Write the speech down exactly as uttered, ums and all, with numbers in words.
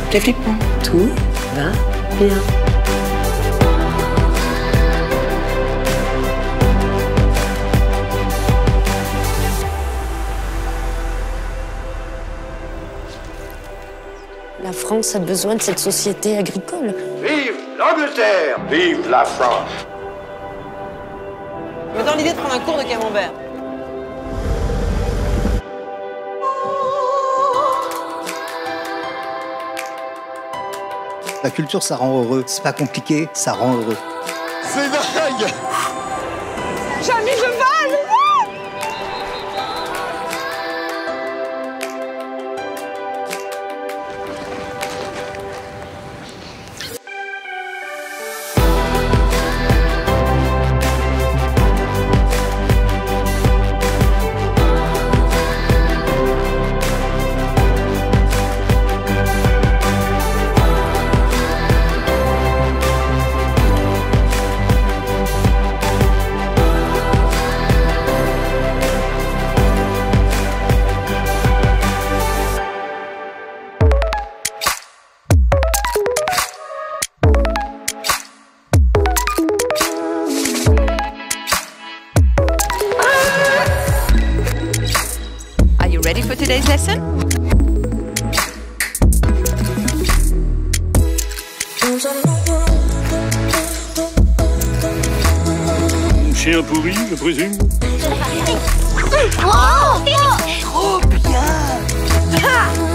T'es flippant. Tout va bien. La France a besoin de cette société agricole. Vive l'Angleterre! Vive la France! Mais dans l'idée de prendre un cours de camembert. La culture, ça rend heureux. C'est pas compliqué, ça rend heureux. C'est dingue! Jamais je vole! Ready for today's lesson? Chien pourri, je présume. Oh, trop bien!